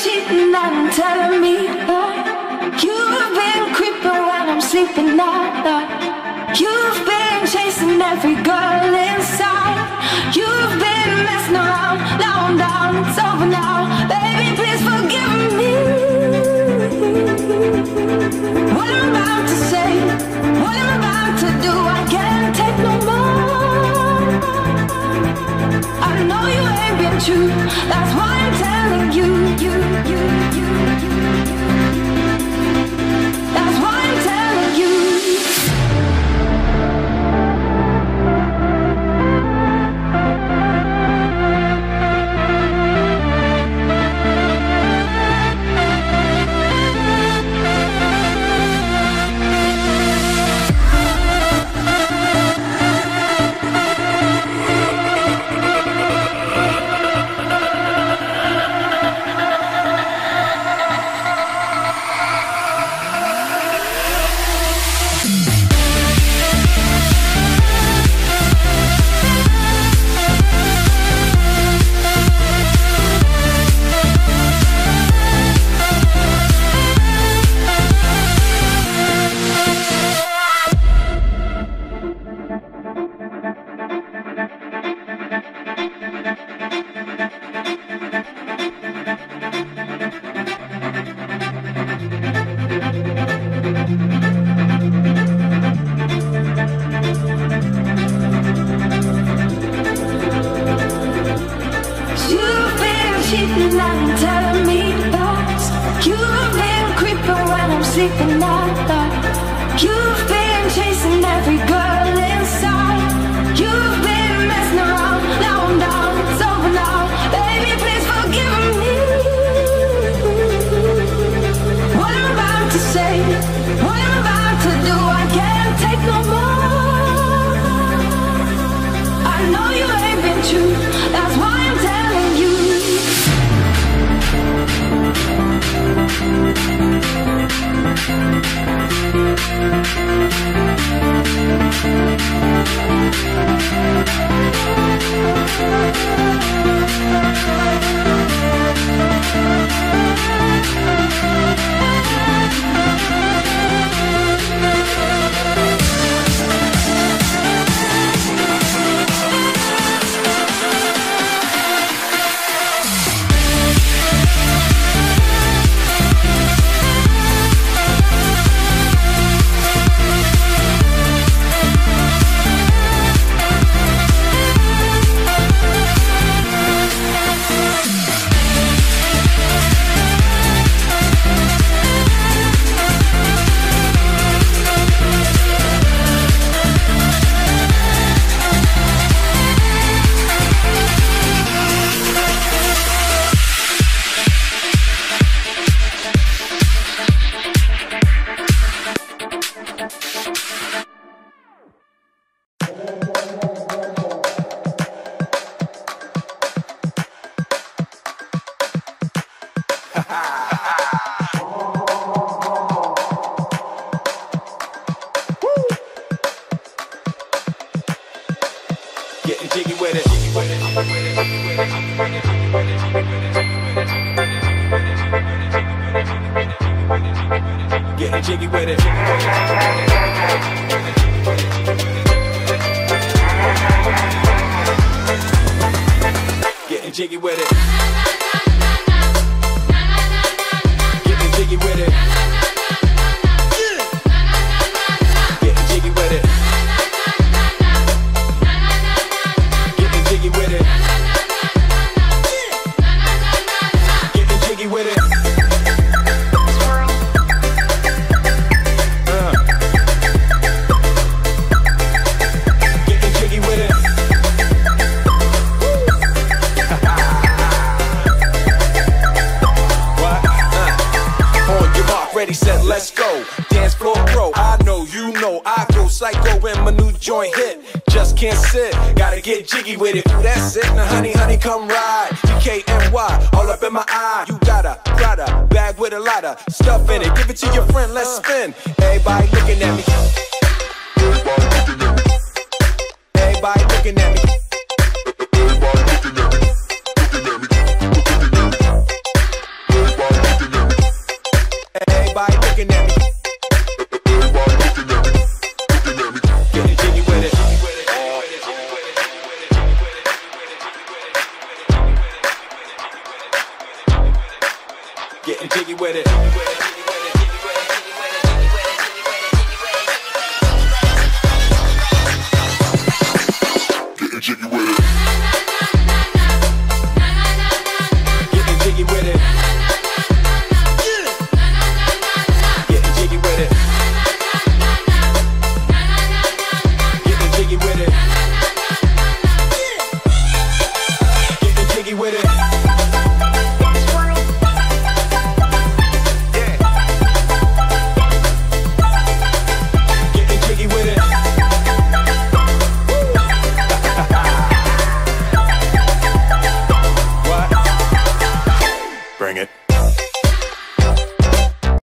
cheating and telling me you've been creeping when I'm sleeping at. You've been chasing every girl inside. You've been messing around. Now I'm down, it's over now. Baby, please forgive me. What I'm about to say, what I'm about to do, I can't take no more. I know you ain't been true, that's why I'm telling you. That's why I'm telling you. Getting jiggy with it. Getting jiggy with it. Getting jiggy with it. Getting jiggy with it. Getting jiggy with it. Getting jiggy with it. Ready, set, let's go. Dance floor pro. I know, you know, I go psycho when my new joint hit. Just can't sit, gotta get jiggy with it. Ooh, that's it. Now, honey, honey, come ride. DKNY, all up in my eye. You got a Prada bag with a lot of stuff in it. Give it to your friend, let's spin. Everybody looking at me. Everybody looking at me. Everybody looking at me. with it.